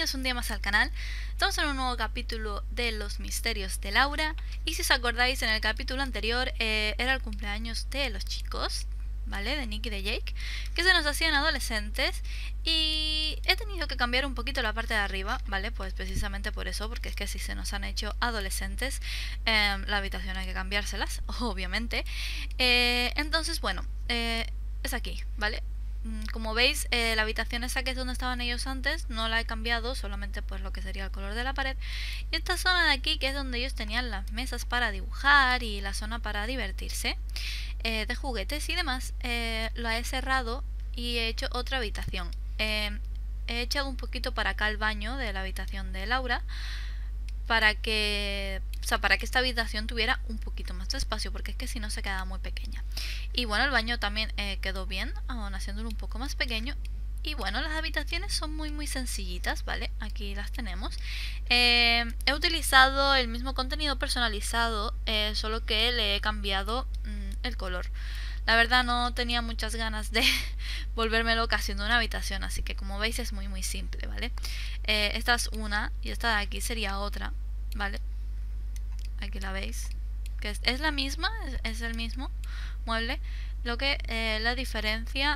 bienvenidos un día más al canal. Estamos en un nuevo capítulo de Los Misterios de Laura. Y si os acordáis, en el capítulo anterior era el cumpleaños de los chicos, ¿vale? De Nick y de Jake, que se nos hacían adolescentes. Y he tenido que cambiar un poquito la parte de arriba, ¿vale? Pues precisamente por eso, porque es que si se nos han hecho adolescentes, la habitación hay que cambiárselas, obviamente. Entonces, bueno, es aquí, ¿vale? Como veis, la habitación esa que es donde estaban ellos antes no la he cambiado, solamente pues lo que sería el color de la pared. Y esta zona de aquí, que es donde ellos tenían las mesas para dibujar y la zona para divertirse, de juguetes y demás, la he cerrado y he hecho otra habitación. He echado un poquito para acá el baño de la habitación de Laura, para que esta habitación tuviera un poquito más de espacio, porque es que si no se quedaba muy pequeña. Y bueno, el baño también quedó bien, aún haciéndolo un poco más pequeño. Y bueno, las habitaciones son muy sencillitas, ¿vale? Aquí las tenemos. He utilizado el mismo contenido personalizado, solo que le he cambiado el color. La verdad no tenía muchas ganas de volverme loca haciendo una habitación, así que como veis es muy simple, ¿vale? Esta es una y esta de aquí sería otra, ¿vale? Aquí la veis, que es la misma, es el mismo mueble, lo que la diferencia,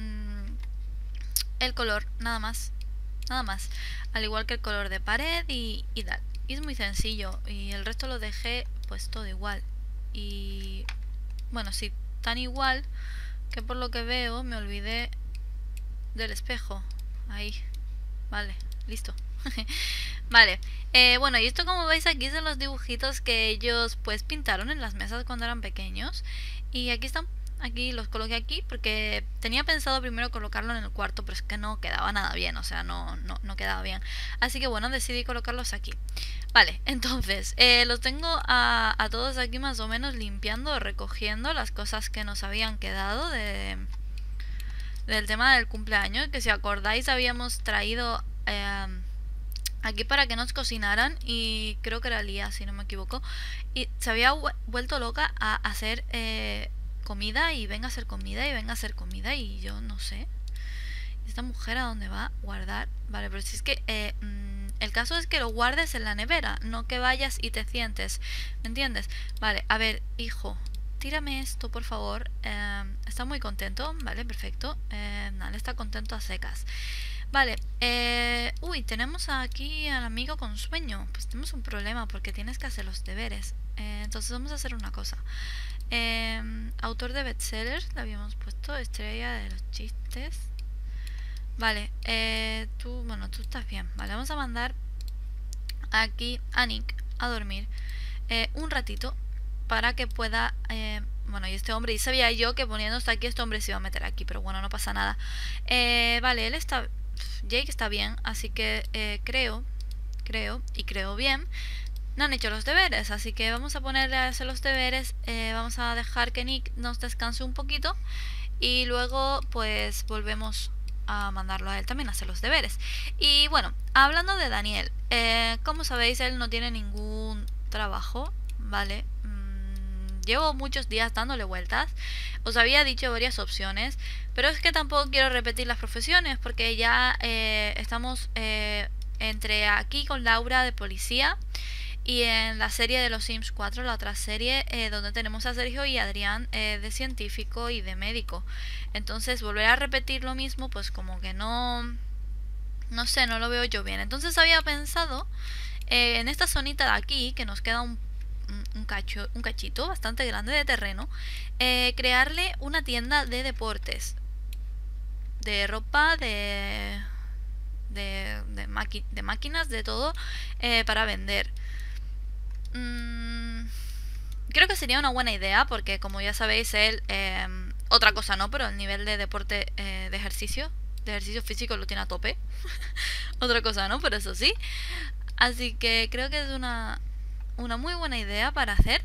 el color, nada más, al igual que el color de pared y tal. Y es muy sencillo, y el resto lo dejé pues todo igual. Y bueno, sí, tan igual que por lo que veo me olvidé del espejo. Ahí, vale, listo. Vale, bueno, y esto, como veis aquí, son los dibujitos que ellos pues pintaron en las mesas cuando eran pequeños. Y aquí están, aquí los coloqué aquí porque tenía pensado primero colocarlo en el cuarto, pero es que no quedaba nada bien, o sea, no quedaba bien. Así que bueno, decidí colocarlos aquí. Vale, entonces, los tengo a todos aquí más o menos limpiando, recogiendo las cosas que nos habían quedado del tema del cumpleaños, que si acordáis habíamos traído aquí para que nos cocinaran, y creo que era Lía, si no me equivoco, y se había vuelto loca a hacer comida, y venga a hacer comida, y venga a hacer comida, y yo no sé, ¿esta mujer a dónde va a guardar? Vale, pero si es que el caso es que lo guardes en la nevera, no que vayas y te sientes, ¿me entiendes? Vale, a ver, hijo, tírame esto, por favor. Está muy contento, vale, perfecto. Vale, está contento a secas. Vale, uy, tenemos aquí al amigo con sueño. Pues tenemos un problema porque tienes que hacer los deberes. Entonces vamos a hacer una cosa. Autor de bestsellers, le habíamos puesto estrella de los chistes. Vale, tú estás bien. Vale, vamos a mandar aquí a Nick a dormir un ratito, para que pueda, bueno, y este hombre, y sabía yo que poniéndose aquí este hombre se iba a meter aquí, pero bueno, no pasa nada. Vale, él está, Jake está bien, así que creo bien. No han hecho los deberes, así que vamos a ponerle a hacer los deberes. Vamos a dejar que Nick nos descanse un poquito, y luego pues volvemos a mandarlo a él también a hacer los deberes. Y bueno, hablando de Daniel, como sabéis, él no tiene ningún trabajo, ¿vale? Llevo muchos días dándole vueltas. Os había dicho varias opciones, pero es que tampoco quiero repetir las profesiones, porque ya estamos entre aquí con Laura de policía, y en la serie de los Sims 4, la otra serie, donde tenemos a Sergio y Adrián de científico y de médico. Entonces volver a repetir lo mismo, pues como que no sé, no lo veo yo bien. Entonces había pensado en esta zonita de aquí, que nos queda un cachito bastante grande de terreno, crearle una tienda de deportes, de ropa, de máquinas, de todo, para vender. Creo que sería una buena idea, porque como ya sabéis, él, otra cosa no, pero el nivel de deporte, de ejercicio físico lo tiene a tope. Otra cosa no, pero eso sí. Así que creo que es una muy buena idea para hacer.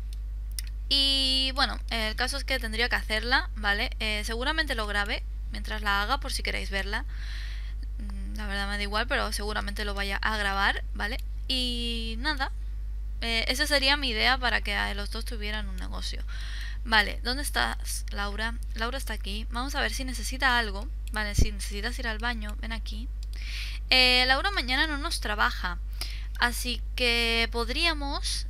Y bueno, el caso es que tendría que hacerla, ¿vale? Seguramente lo grabe mientras la haga, por si queréis verla. La verdad me da igual, pero seguramente lo vaya a grabar, ¿vale? Y nada, esa sería mi idea, para que los dos tuvieran un negocio. Vale, ¿dónde estás, Laura? Laura está aquí. Vamos a ver si necesita algo. Vale, si necesitas ir al baño, ven aquí. Laura mañana no nos trabaja, así que podríamos...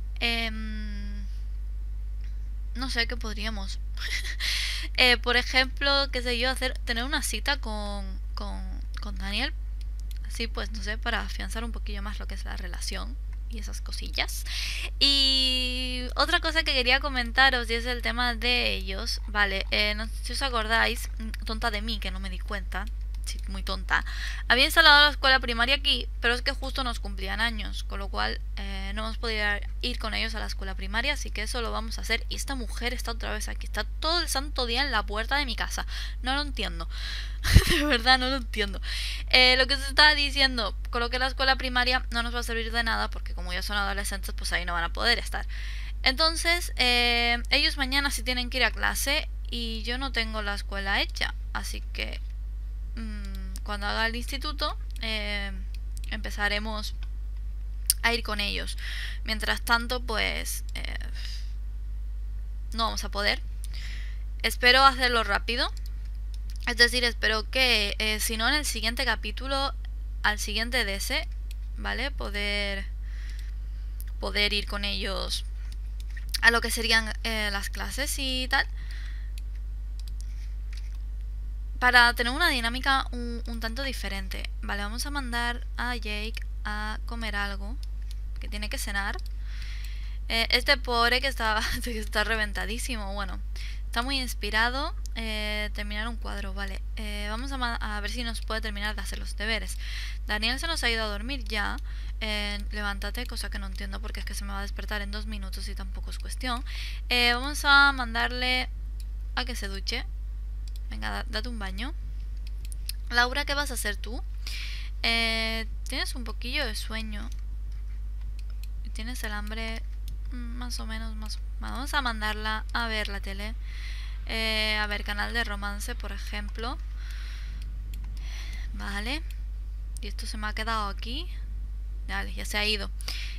no sé qué podríamos. Por ejemplo, qué sé yo, tener una cita con Daniel. Así pues, no sé, para afianzar un poquillo más lo que es la relación y esas cosillas. Y otra cosa que quería comentaros y es el tema de ellos. Vale, no sé si os acordáis, tonta de mí que no me di cuenta. Sí, muy tonta. Había instalado la escuela primaria aquí, pero es que justo nos cumplían años, con lo cual no hemos podido ir con ellos a la escuela primaria, así que eso lo vamos a hacer. Y esta mujer está otra vez aquí, está todo el santo día en la puerta de mi casa. No lo entiendo. De verdad, no lo entiendo. Lo que se estaba diciendo, con lo que la escuela primaria no nos va a servir de nada, porque como ya son adolescentes, pues ahí no van a poder estar. Entonces, ellos mañana sí tienen que ir a clase y yo no tengo la escuela hecha, así que cuando haga el instituto empezaremos a ir con ellos. Mientras tanto, pues no vamos a poder. Espero hacerlo rápido. Es decir, espero que si no en el siguiente capítulo, al siguiente de ese, ¿vale? Poder ir con ellos a lo que serían las clases y tal. Para tener una dinámica un tanto diferente. Vale, vamos a mandar a Jake a comer algo, que tiene que cenar. Este pobre que está reventadísimo, bueno, está muy inspirado. Terminar un cuadro, vale. Vamos a ver si nos puede terminar de hacer los deberes. Daniel se nos ha ido a dormir ya. Levántate, cosa que no entiendo porque es que se me va a despertar en 2 minutos y tampoco es cuestión. Vamos a mandarle a que se duche. Venga, date un baño. Laura, ¿qué vas a hacer tú? Tienes un poquillo de sueño. Tienes el hambre más o menos. Vamos a mandarla a ver la tele. A ver, canal de romance, por ejemplo. Vale. Y esto se me ha quedado aquí. Vale, ya se ha ido.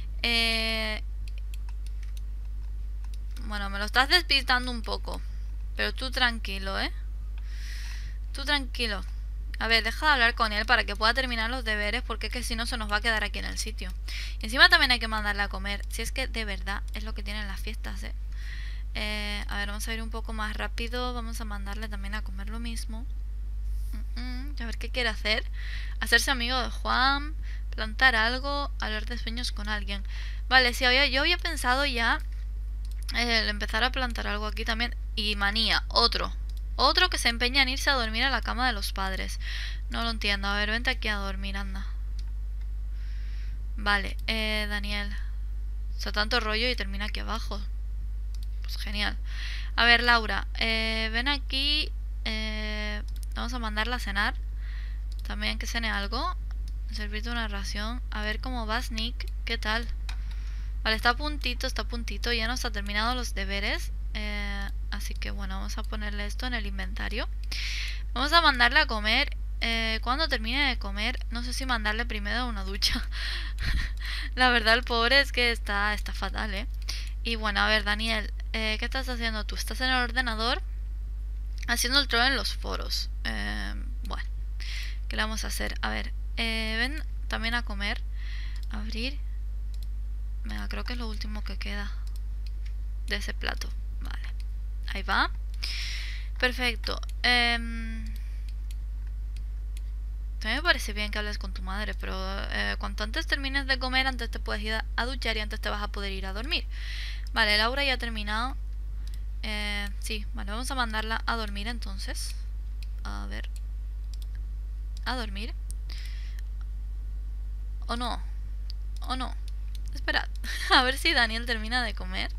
Bueno, me lo estás despistando un poco. Pero tú tranquilo, ¿eh? Tú tranquilo. A ver, deja de hablar con él para que pueda terminar los deberes, porque es que si no se nos va a quedar aquí en el sitio. Y encima también hay que mandarle a comer. Si es que de verdad es lo que tienen las fiestas, ¿eh? A ver, vamos a ir un poco más rápido. Vamos a mandarle también a comer lo mismo. A ver qué quiere hacer. Hacerse amigo de Juan. Plantar algo. Hablar de sueños con alguien. Vale, sí, yo había pensado ya empezar a plantar algo aquí también. Y manía, otro que se empeña en irse a dormir a la cama de los padres. No lo entiendo. A ver, vente aquí a dormir, anda. Vale, Daniel. O sea, tanto rollo y termina aquí abajo. Pues genial. A ver, Laura, ven aquí. Vamos a mandarla a cenar. También que cene algo. Servirte una ración. A ver cómo vas, Nick. ¿Qué tal? Vale, está a puntito. Ya nos ha terminado los deberes. Así que bueno, vamos a ponerle esto en el inventario. Vamos a mandarle a comer. Cuando termine de comer, no sé si mandarle primero una ducha. La verdad, el pobre es que está fatal, ¿eh? Y bueno, a ver, Daniel, ¿qué estás haciendo tú? ¿Estás en el ordenador? Haciendo el troll en los foros. Bueno, ¿qué le vamos a hacer? A ver, ven también a comer. Abrir. Venga, creo que es lo último que queda de ese plato. Vale, ahí va. Perfecto. También me parece bien que hables con tu madre, pero cuanto antes termines de comer, antes te puedes ir a duchar y antes te vas a poder ir a dormir. Vale, Laura ya ha terminado. Sí, vale, vamos a mandarla a dormir entonces. A ver. A dormir. ¿O no? ¿O no? Esperad. A ver si Daniel termina de comer.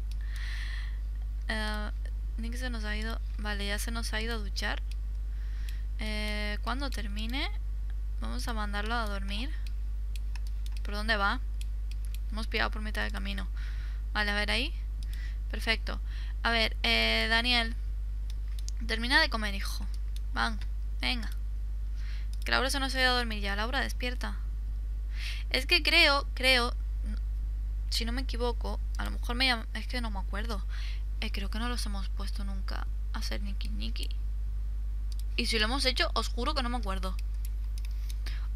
Nick se nos ha ido. Vale, ya se nos ha ido a duchar. Cuando termine, vamos a mandarlo a dormir. ¿Por dónde va? Hemos pillado por mitad del camino. Vale, a ver ahí. Perfecto. A ver, Daniel, termina de comer, hijo. Venga. Que Laura se nos ha ido a dormir ya. Laura, despierta. Es que creo, si no me equivoco, a lo mejor me llama, es que no me acuerdo. Creo que no los hemos puesto nunca a hacer Niki. Y si lo hemos hecho, os juro que no me acuerdo.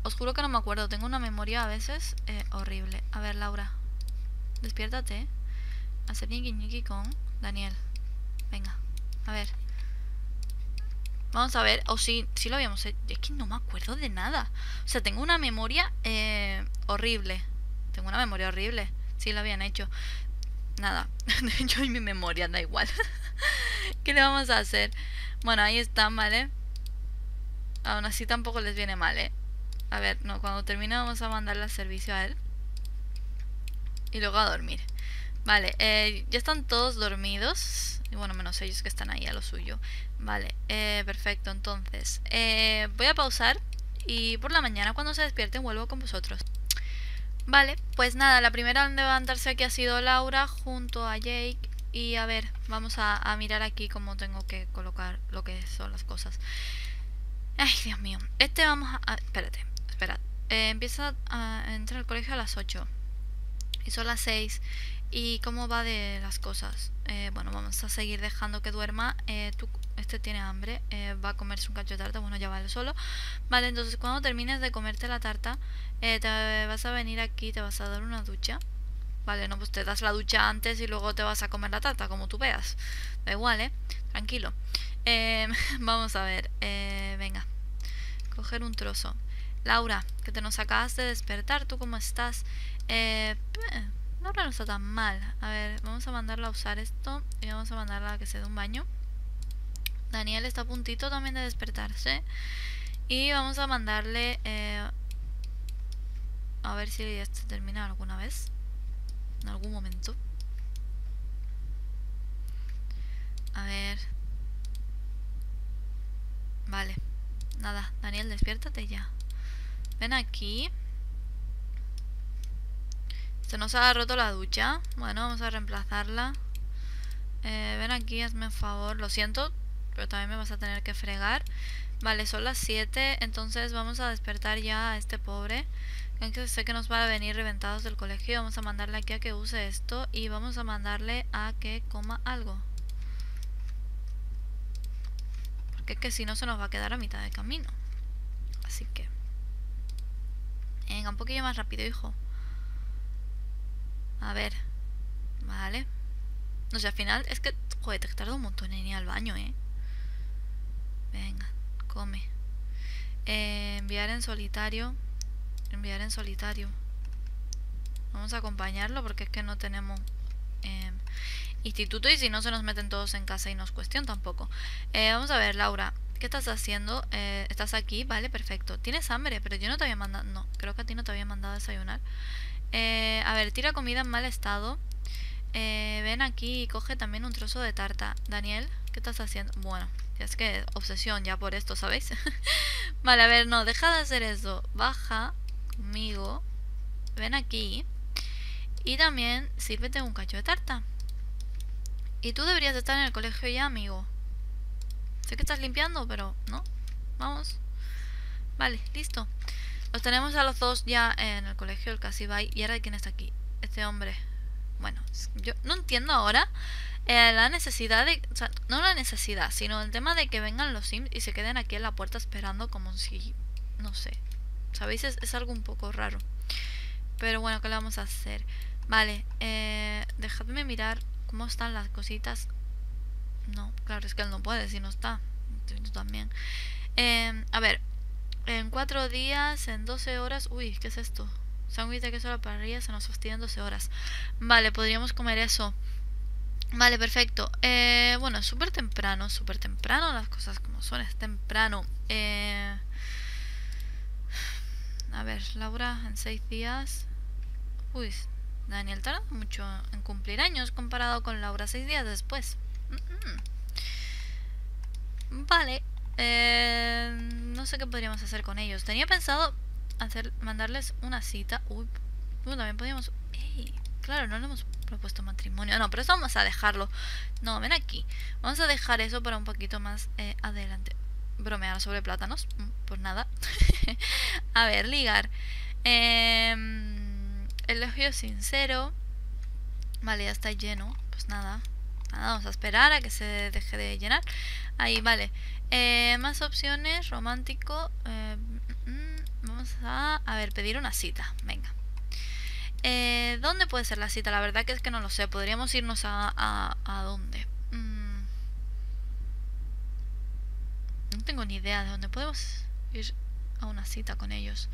Os juro que no me acuerdo. Tengo una memoria a veces horrible. A ver, Laura. Despiértate. Hacer ñiqui ñiqui con Daniel. Venga. A ver. Vamos a ver. O sí lo habíamos hecho. Es que no me acuerdo de nada. O sea, tengo una memoria horrible. Tengo una memoria horrible. Sí lo habían hecho. Nada. De hecho, en mi memoria da igual. ¿Qué le vamos a hacer? Bueno, ahí están, ¿vale? Aún así tampoco les viene mal, ¿eh? A ver, no, cuando termine vamos a mandarle al servicio a él. Y luego a dormir. Vale, ya están todos dormidos. Y bueno, menos ellos que están ahí a lo suyo. Vale, perfecto, entonces voy a pausar. Y por la mañana cuando se despierten vuelvo con vosotros. Vale, pues nada, la primera en levantarse aquí ha sido Laura junto a Jake. Y a ver, vamos a mirar aquí cómo tengo que colocar lo que son las cosas. Ay, Dios mío. Vamos a... espérate, esperad. Empieza a entrar al colegio a las 8. Y son las 6. ¿Y cómo va de las cosas? Bueno, vamos a seguir dejando que duerma. Este tiene hambre. Va a comerse un cacho de tarta. Bueno, ya vale solo. Vale, entonces cuando termines de comerte la tarta, te vas a venir aquí, te vas a dar una ducha. Vale, no, pues te das la ducha antes y luego te vas a comer la tarta, como tú veas. Da igual, tranquilo. Vamos a ver. Venga. Coger un trozo. Laura, que te nos acabas de despertar. ¿Tú cómo estás? Laura no está tan mal. A ver, vamos a mandarla a usar esto. Y vamos a mandarla a que se dé un baño. Daniel está a puntito también de despertarse. Y vamos a mandarle... a ver si ya se termina alguna vez. En algún momento. A ver. Vale. Nada, Daniel, despiértate ya. Ven aquí. Se nos ha roto la ducha. Bueno, vamos a reemplazarla. Ven aquí, hazme un favor. Lo siento, pero también me vas a tener que fregar. Vale, son las 7. Entonces vamos a despertar ya a este pobre. Aunque sé que nos va a venir reventados del colegio. Vamos a mandarle aquí a que use esto. Y vamos a mandarle a que coma algo. Porque es que si no se nos va a quedar a mitad de camino. Así que... venga, un poquillo más rápido, hijo. A ver. Vale. No sé, al final es que... joder, te tarda un montón en ir al baño, Venga, come. Enviar en solitario. Enviar en solitario. Vamos a acompañarlo porque es que no tenemos instituto y si no se nos meten todos en casa y no es cuestión tampoco. Vamos a ver, Laura. ¿Qué estás haciendo? ¿Estás aquí? Vale, perfecto. ¿Tienes hambre? Pero yo no te había mandado... no, creo que a ti no te había mandado a desayunar. A ver, tira comida en mal estado. Ven aquí y coge también un trozo de tarta. Daniel, ¿qué estás haciendo? Bueno, ya es que obsesión ya por esto, ¿sabéis? Vale, a ver, no, deja de hacer eso. Baja conmigo. Ven aquí. Y también sírvete un cacho de tarta. Y tú deberías estar en el colegio ya, amigo. Sé que estás limpiando, pero no. Vamos. Vale, listo. Los tenemos a los dos ya en el colegio, el Casibay. ¿Y ahora quién está aquí? Este hombre. Bueno, yo no entiendo ahora la necesidad de... o sea, no la necesidad, sino el tema de que vengan los Sims y se queden aquí en la puerta esperando como si... no sé. ¿Sabéis? Es algo un poco raro. Pero bueno, ¿qué le vamos a hacer? Vale, dejadme mirar cómo están las cositas. No, claro, es que él no puede si no está. Tú también. A ver, en 4 días, en 12 horas... uy, ¿qué es esto? Sándwich de queso a la parrilla se nos fastidia en 12 horas. Vale, podríamos comer eso. Vale, perfecto. Bueno, es súper temprano, las cosas como son, es temprano. A ver, Laura, en 6 días... uy, Daniel tarda mucho en cumplir años comparado con Laura 6 días después. Vale. No sé qué podríamos hacer con ellos. Tenía pensado mandarles una cita. Uy, bueno, también podríamos... ¡ey! Claro, no le hemos propuesto matrimonio. No, pero eso vamos a dejarlo. No, ven aquí. Vamos a dejar eso para un poquito más adelante. Bromear sobre plátanos. Pues nada. A ver, ligar. Elogio sincero. Vale, ya está lleno. Pues nada. Nada, vamos a esperar a que se deje de llenar. Ahí, vale. Más opciones. Romántico. Vamos vamos a ver, pedir una cita. Venga. ¿Dónde puede ser la cita? La verdad que es que no lo sé. Podríamos irnos a ¿dónde? No tengo ni idea de dónde podemos ir a una cita con ellos.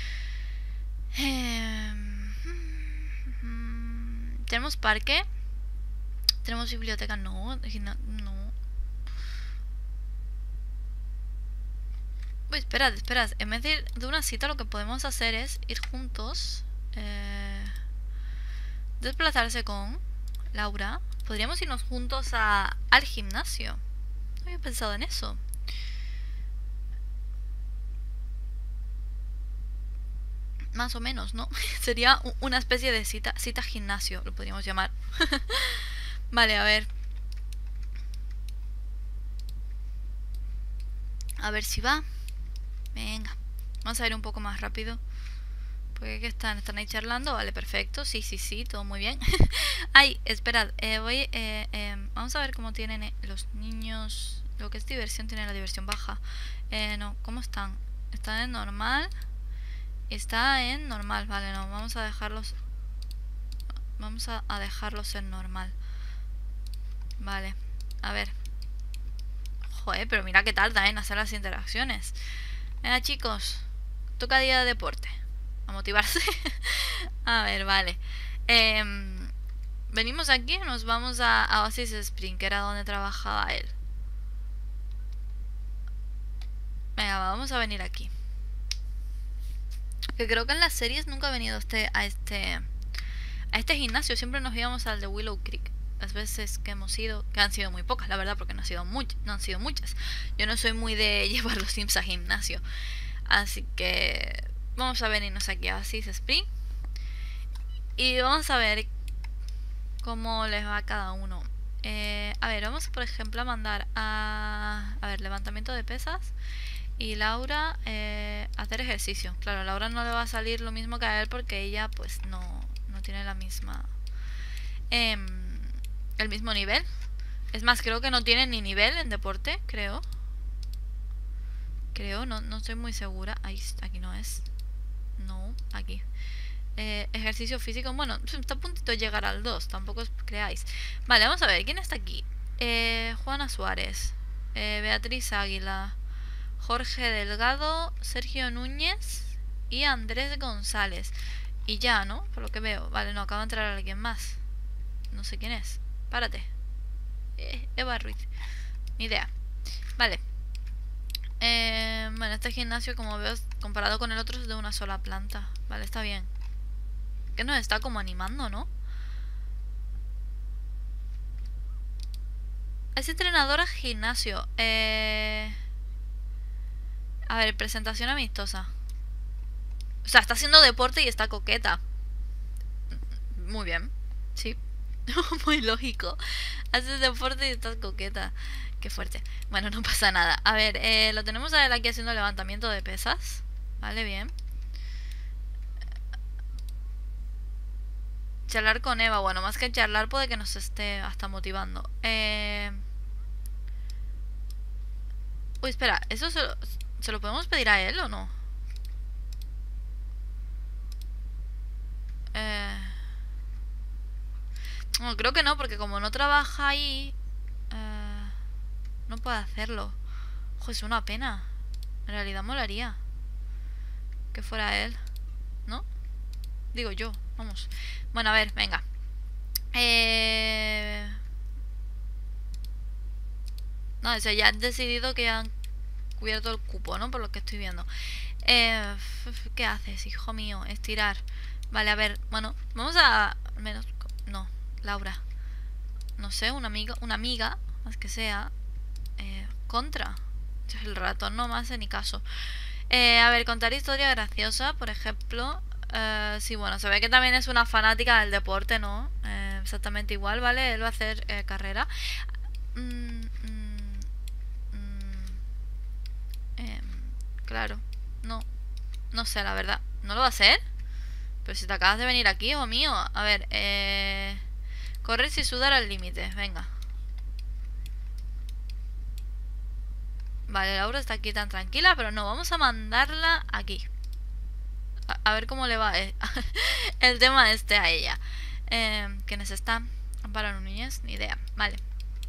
¿Tenemos parque? ¿Tenemos biblioteca? No, no. Uy, esperad. En vez de una cita lo que podemos hacer es ir juntos. Desplazarse con Laura. Podríamos irnos juntos al gimnasio. No había pensado en eso. Más o menos, ¿no? Sería una especie de cita gimnasio, lo podríamos llamar. Vale, a ver. A ver si va. Venga. Vamos a ir un poco más rápido. Porque que están ahí charlando. Vale, perfecto. Sí, todo muy bien. Ay, esperad. Vamos a ver cómo tienen los niños. Lo que es diversión, tiene la diversión baja. No, ¿cómo están? ¿Están en normal? Está en normal, vale, no, vamos a dejarlos. Vamos a dejarlos en normal. Vale, a ver. Joder, pero mira que tarda en hacer las interacciones. Venga, chicos, toca día de deporte. A motivarse. A ver, vale. Venimos aquí y nos vamos a Oasis Spring, que era donde trabajaba él. Venga, vamos a venir aquí. Que creo que en las series nunca he venido a este gimnasio. Siempre nos íbamos al de Willow Creek. Las veces que hemos ido, que han sido muy pocas, la verdad, porque no han sido muchas. Yo no soy muy de llevar los Sims a gimnasio. Así que vamos a venirnos aquí a Oasis Spring. Y vamos a ver cómo les va a cada uno. A ver, vamos por ejemplo a mandar a ver, levantamiento de pesas. Y Laura, hacer ejercicio. Claro, a Laura no le va a salir lo mismo que a él porque ella pues no tiene la misma el mismo nivel. Es más, creo que no tiene ni nivel en deporte, creo, no estoy muy segura. Ahí, aquí no es. No, aquí. Ejercicio físico, bueno, está a puntito de llegar al 2, tampoco os creáis. Vale, vamos a ver, ¿quién está aquí? Juana Suárez, Beatriz Águila, Jorge Delgado, Sergio Núñez y Andrés González. Y ya, ¿no? Por lo que veo. Vale, no, acaba de entrar alguien más. No sé quién es. Párate. Eva Ruiz. Ni idea. Vale. Bueno, este gimnasio, como veo, comparado con el otro, es de una sola planta. Vale, está bien. Que nos está como animando, ¿no? Es entrenadora gimnasio. A ver, presentación amistosa. O sea, está haciendo deporte y está coqueta. Muy bien. Sí. Muy lógico. Haces deporte y estás coqueta. Qué fuerte. Bueno, no pasa nada. A ver, lo tenemos a él aquí haciendo levantamiento de pesas. Vale, bien. Charlar con Eva. Bueno, más que charlar puede que nos esté hasta motivando. Uy, espera. ¿Eso se lo podemos pedir a él o no? No, creo que no, porque como no trabaja ahí, no puede hacerlo. Ojo, es una pena. En realidad molaría que fuera él, ¿no? Digo yo, vamos. Bueno, a ver, venga. No, o sea, ya han decidido que han cubierto el cupo, ¿no? Por lo que estoy viendo. ¿Qué haces, hijo mío? Estirar. Vale, a ver, bueno, vamos a... Al menos... No, Laura. No sé, una amiga, más que sea. Contra. El ratón no me hace ni caso. A ver, contar historia graciosa, por ejemplo. Sí, bueno, se ve que también es una fanática del deporte, ¿no? Exactamente igual, ¿vale? Él va a hacer carrera. Claro, no sé, la verdad. ¿No lo va a hacer? Pero si te acabas de venir aquí, hijo mío. A ver, correr sin sudar al límite, venga. Vale, Laura está aquí tan tranquila, pero no, vamos a mandarla aquí. a ver cómo le va el tema este a ella. ¿Quiénes están? Amparo Núñez, ni idea. Vale.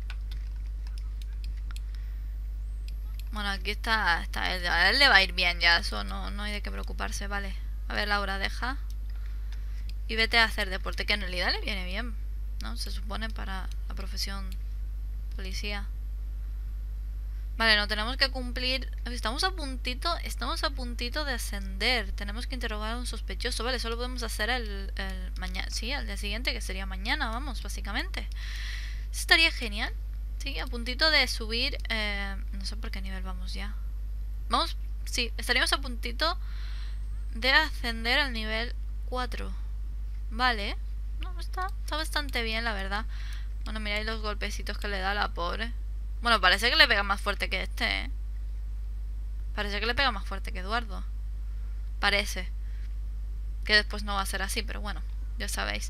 Bueno, aquí está él. A él le va a ir bien ya, eso no hay de qué preocuparse, vale. A ver, Laura, deja. Y vete a hacer deporte, que en realidad le viene bien, ¿no? Se supone para la profesión policía. Vale, no tenemos que cumplir. Estamos a puntito de ascender. Tenemos que interrogar a un sospechoso. Vale, solo podemos hacer el mañana. Sí, al día siguiente, que sería mañana, vamos, básicamente. Eso estaría genial. Sí, a puntito de subir. No sé por qué nivel vamos ya. Vamos, sí, estaríamos a puntito de ascender al nivel 4. Vale. No, está bastante bien, la verdad. Bueno, miráis los golpecitos que le da a la pobre. Bueno, parece que le pega más fuerte que este, ¿eh? Parece que le pega más fuerte que Eduardo. Parece. Que después no va a ser así, pero bueno, ya sabéis.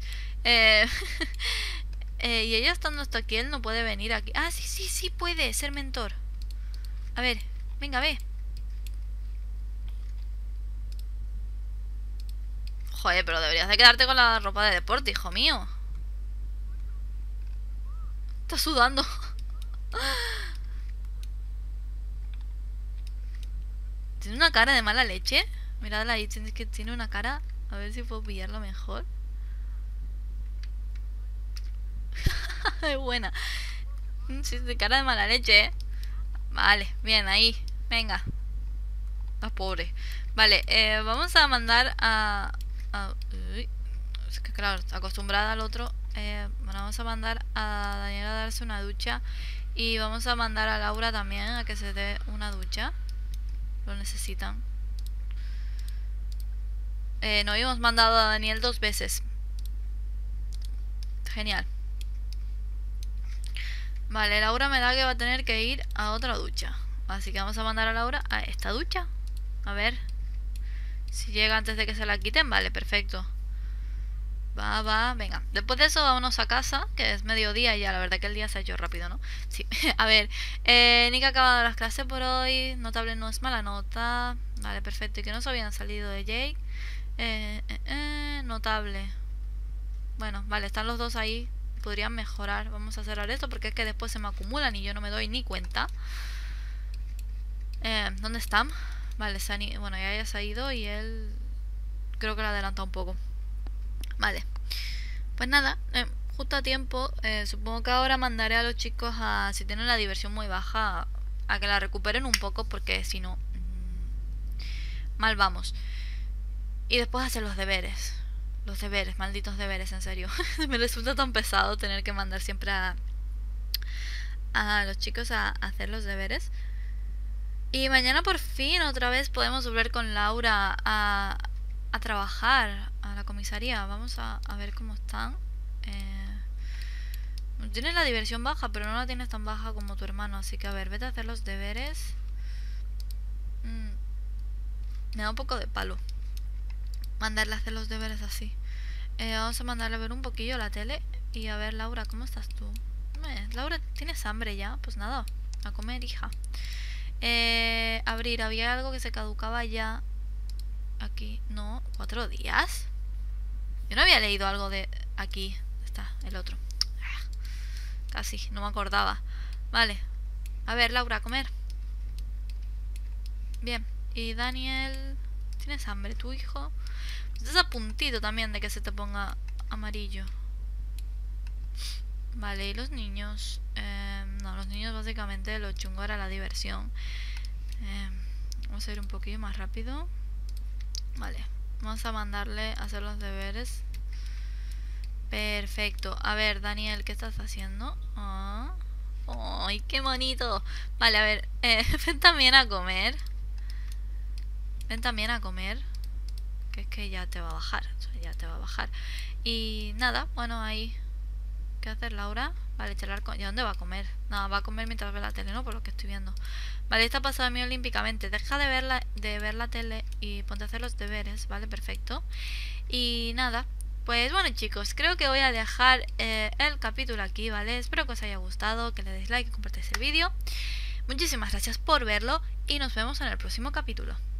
Y ella estando hasta aquí, él no puede venir aquí. Ah, sí puede ser mentor. A ver, venga, ve. Joder, pero deberías de quedarte con la ropa de deporte, hijo mío. Está sudando. Tiene una cara de mala leche. Miradla ahí, que tiene una cara. A ver si puedo pillarlo mejor. Es buena. Sí, de cara de mala leche, ¿eh? Vale, bien, ahí. Venga. La pobre. Vale, vamos a mandar uy, es que claro, acostumbrada al otro. Bueno, vamos a mandar a Daniela a darse una ducha. Y vamos a mandar a Laura también a que se dé una ducha. Lo necesitan. No habíamos mandado a Daniel 2 veces. Genial. Vale, Laura me da que va a tener que ir a otra ducha. Así que vamos a mandar a Laura a esta ducha. A ver si llega antes de que se la quiten. Vale, perfecto. Va, venga. Después de eso vámonos a casa, que es mediodía ya. La verdad que el día se ha hecho rápido, ¿no? Sí. A ver, Nick ha acabado las clases por hoy. Notable no es mala nota. Vale, perfecto. Y que no se habían salido de Jake. Notable. Bueno, vale, están los dos ahí. Podrían mejorar. Vamos a cerrar esto porque es que después se me acumulan y yo no me doy ni cuenta. ¿Dónde están? Vale, bueno, ya se ha ido y él creo que lo adelanta un poco. Vale. Pues nada, justo a tiempo. Supongo que ahora mandaré a los chicos a, si tienen la diversión muy baja, a que la recuperen un poco porque si no, mal vamos. Y después hacer los deberes. Los deberes, malditos deberes, en serio. Me resulta tan pesado tener que mandar siempre a los chicos a hacer los deberes. Y mañana por fin otra vez podemos volver con Laura a trabajar a la comisaría. Vamos a ver cómo están. Tienes la diversión baja, pero no la tienes tan baja como tu hermano. Así que a ver, vete a hacer los deberes. Me da un poco de palo mandarle a hacer los deberes así. Vamos a mandarle a ver un poquillo la tele. Y a ver, Laura, ¿cómo estás tú? Laura, ¿tienes hambre ya? Pues nada, a comer, hija. Abrir, había algo que se caducaba ya. Aquí, no, 4 días. Yo no había leído algo de aquí. Está, el otro. Casi, no me acordaba. Vale. A ver, Laura, a comer. Bien. Y Daniel, ¿tienes hambre tu hijo? Estás a puntito también de que se te ponga amarillo. Vale, ¿y los niños? No, los niños básicamente lo chungo era la diversión. Vamos a ir un poquillo más rápido. Vale, vamos a mandarle a hacer los deberes. Perfecto. A ver, Daniel, ¿qué estás haciendo? ¡Ay, qué bonito! Vale, a ver, ven también a comer. Ven también a comer. Que es que ya te va a bajar. Ya te va a bajar. Y nada, bueno, ahí. ¿Qué hacer, Laura? Vale, charlar con... ¿Y dónde va a comer? Nada, va a comer mientras ve la tele, ¿no? Por lo que estoy viendo. Vale, está pasada a mí olímpicamente. Deja de ver la tele y ponte a hacer los deberes, ¿vale? Perfecto. Y nada, pues bueno, chicos, creo que voy a dejar el capítulo aquí, ¿vale? Espero que os haya gustado, que le deis like y compartáis el vídeo. Muchísimas gracias por verlo y nos vemos en el próximo capítulo.